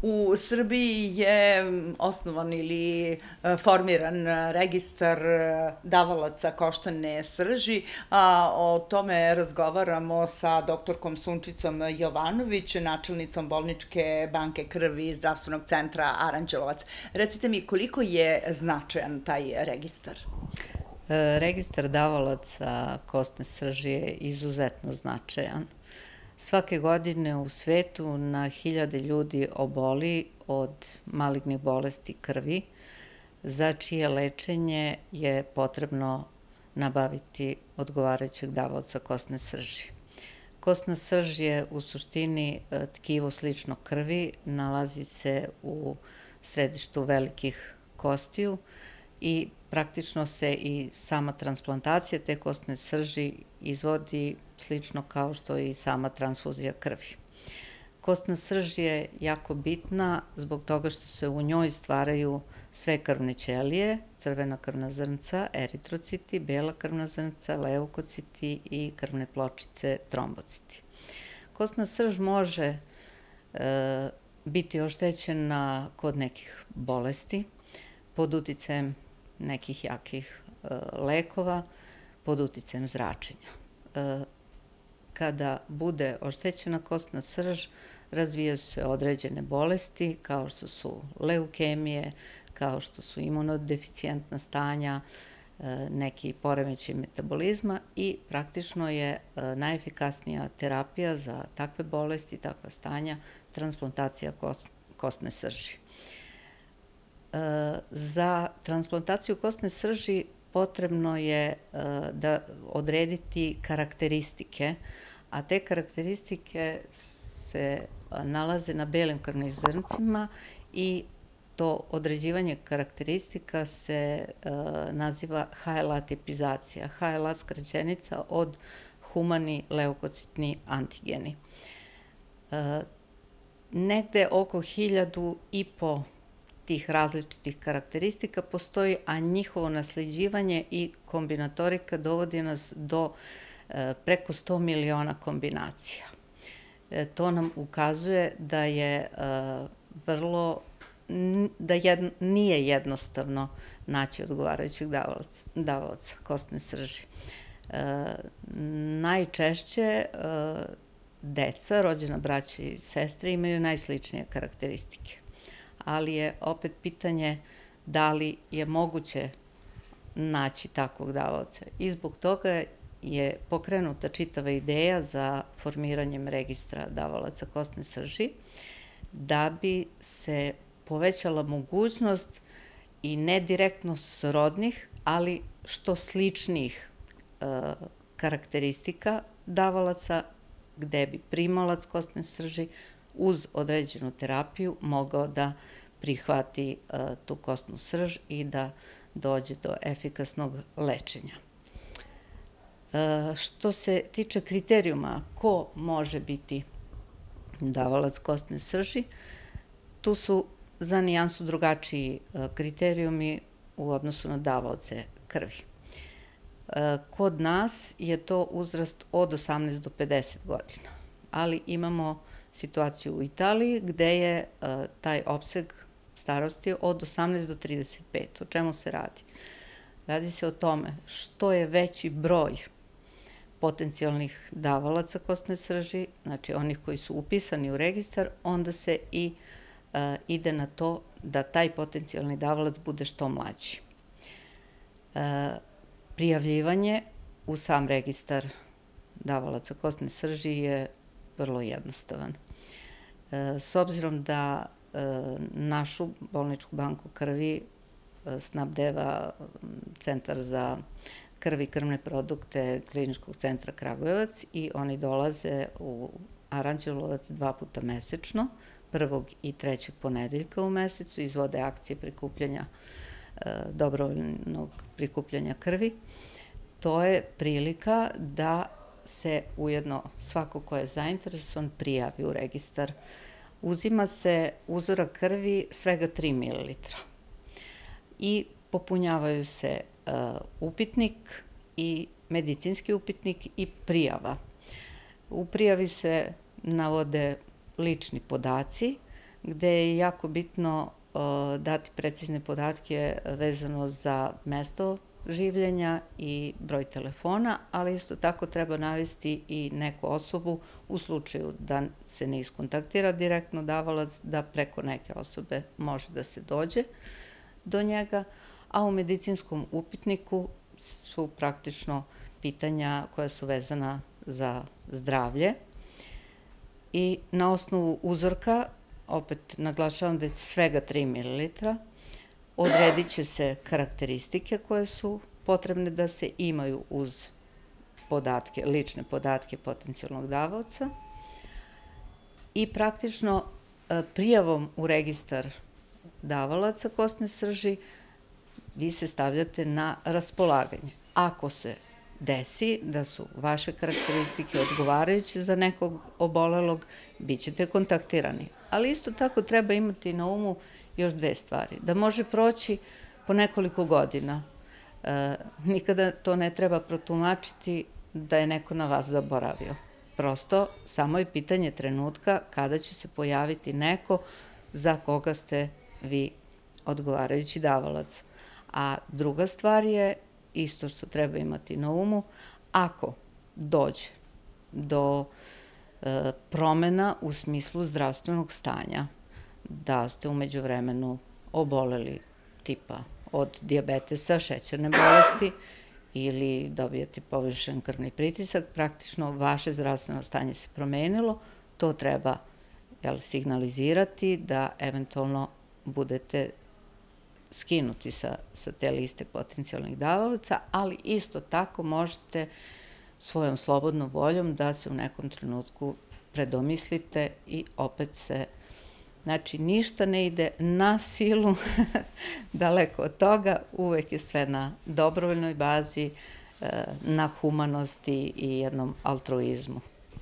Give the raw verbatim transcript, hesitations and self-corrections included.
U Srbiji je osnovan ili formiran registar davalaca koštane srži, a o tome razgovaramo sa doktorkom Sunčicom Jovanović, načelnicom Bolničke banke krvi i zdravstvenog centra Aranđelovac. Recite mi, koliko je značajan taj registar? Registar davalaca kostne srži je izuzetno značajan. Svake godine u svetu na hiljade ljudi oboli od malignih bolesti krvi, za čije lečenje je potrebno nabaviti odgovarajućeg davaoca kostne srži. Kostna srž je u suštini tkivo slično krvi, nalazi se u središtu velikih kostiju i praktično se i sama transplantacija te kostne srži izvodi slično kao što i sama transfuzija krvi. Kostna srž je jako bitna zbog toga što se u njoj stvaraju sve krvne ćelije, crvena krvna zrnca, eritrociti, bela krvna zrnca, leukociti i krvne pločice, trombociti. Kostna srž može e, biti oštećena kod nekih bolesti, pod uticajem nekih jakih e, lekova, pod uticajem zračenja. E, kada bude oštećena kostna srž, razvijaju se određene bolesti kao što su leukemije, kao što su imunodeficijentna stanja, e, neki poremećaj metabolizma i praktično je e, najefikasnija terapija za takve bolesti, takva stanja, transplantacija kost, kostne srži. Za transplantaciju kostne srži potrebno je da odrediti karakteristike, a te karakteristike se nalaze na belim krvnim zrncima i to određivanje karakteristika se naziva H L A tipizacija. H L A skraćenica od humani leukocitni antigeni. Negde oko hiljadu i po tih različitih karakteristika postoji, a njihovo nasleđivanje i kombinatorika dovodi nas do e, preko sto miliona kombinacija. E, to nam ukazuje da je e, vrlo, da jed, nije jednostavno naći odgovarajućeg davaoca, davaoca kostne srži. E, najčešće e, deca, rođena braća i sestre imaju najsličnije karakteristike, ali je opet pitanje da li je moguće naći takvog davaoca. I zbog toga je pokrenuta čitava ideja za formiranjem registra davalaca kostne srži, da bi se povećala mogućnost i ne direktno srodnih, ali što sličnih e, karakteristika davalaca, gde bi primalac kostne srži uz određenu terapiju mogao da prihvati uh, tu kostnu srž i da dođe do efikasnog lečenja. Uh, što se tiče kriterijuma ko može biti davalac kostne srži, tu su za nijansu drugačiji uh, kriterijumi u odnosu na davaoce krvi. Uh, kod nas je to uzrast od osamnaest do pedeset godina, ali imamo situaciju u Italiji gde je uh, taj opseg starosti od osamnaest do trideset pet. O čemu se radi? Radi se o tome što je veći broj potencijalnih davalaca kostne srži, znači onih koji su upisani u registar, onda se i uh, ide na to da taj potencijalni davalac bude što mlađi. Uh, prijavljivanje u sam registar davalaca kostne srži je vrlo jednostavan. S obzirom da našu bolničku banku krvi snabdeva Centar za krv i krvne produkte Kliničkog centra Kragujevac i oni dolaze u Aranđelovac dva puta mesečno, prvog i trećeg ponedeljka u mesecu, izvode akcije prikupljanja, dobrovoljnog prikupljanja krvi. To je prilika da se ujedno svako ko je zainteresovan prijavi u registar. Uzima se uzorak krvi svega tri mililitra i popunjavaju se uh, upitnik i medicinski upitnik i prijava. U prijavi se navode lični podaci, gde je jako bitno dati precizne podatke vezano za mesto življenja i broj telefona, ali isto tako treba navesti i neku osobu u slučaju da se ne iskontaktira direktno davalac, da preko neke osobe može da se dođe do njega, a u medicinskom upitniku su praktično pitanja koja su vezana za zdravlje i na osnovu uzorka, opet naglašavam da je svega tri mililitra, odredit će se karakteristike koje su potrebne da se imaju uz podatke, lične podatke potencijalnog davaoca i praktično prijavom u registar davalaca kostne srži vi se stavljate na raspolaganje. Ako se desi da su vaše karakteristike odgovarajuće za nekog obolelog, bit ćete kontaktirani. Ali isto tako treba imati na umu još dve stvari. Da može proći po nekoliko godina. Nikada to ne treba protumačiti da je neko na vas zaboravio. Prosto, samo je pitanje trenutka kada će se pojaviti neko za koga ste vi odgovarajući davalac. A druga stvar je, isto što treba imati na umu, ako dođe do promena u smislu zdravstvenog stanja, da ste umeđu vremenu oboleli tipa od dijabetesa, šećerne bolesti ili dobijete povišen krvni pritisak, praktično vaše zdravstveno stanje se promenilo, to treba signalizirati da eventualno budete skinuti sa te liste potencijalnih davalaca, ali isto tako možete svojom slobodnom voljom da se u nekom trenutku predomislite i opet se, znači ništa ne ide na silu, daleko od toga, uvek je sve na dobrovoljnoj bazi, na humanosti i jednom altruizmu.